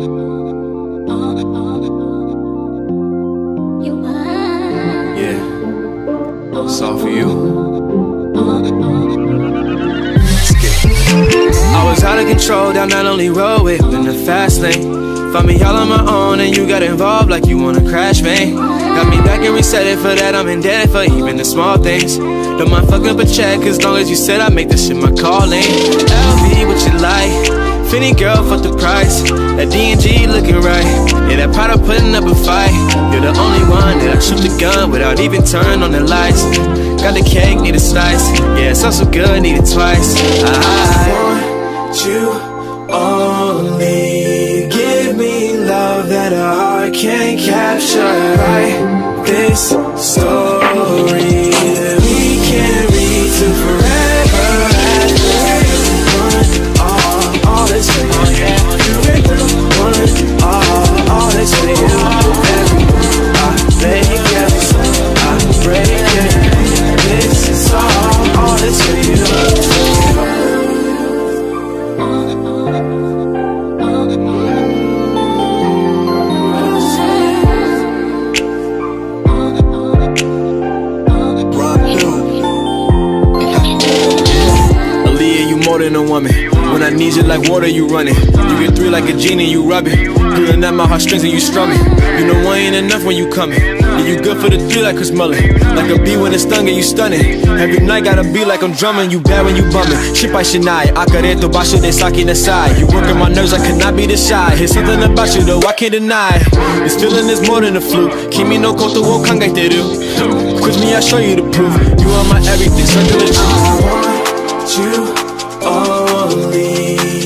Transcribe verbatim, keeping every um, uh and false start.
Yeah, it's all for you. I was out of control down that lonely road in the fast lane. Found me all on my own and you got involved like you wanna crash, man. Got me back and reset it, for that I'm indebted for even the small things. Don't mind fucking up a check as long as you said I make this shit my calling. L V, what you like? Finny girl, fuck the price. That D and G looking right. Yeah, that Prada putting up a fight. You're the only one that I shoot the gun without even turning on the lights. Got the cake, need a slice. Yeah, it's also good, need it twice. I want you only. Give me love that a heart can't capture. Write this story that we can read to forever. One, all, all this for you. One, all, all this for you. Every I make every I break it. This is all, all this for you. More than a woman. When I need you like water, you running. You get through like a genie, you rub it. Pulling at my heartstrings and you strumming. You know I ain't enough when you coming. Yeah, you good for the thrill like Chris Mullin. Like a bee when it's stung and you stunning. Every night gotta be like I'm drumming. You bad when you bumming. Shit by Shania. Akareto basho de saki nasai. You working my nerves, I cannot be this shy. Here's something about you though, I can't deny. This feeling is more than a fluke. Kimi no koto wo kangaiteru. Quiz me, I'll show you the proof. You are my everything, circle the truth. I want you only.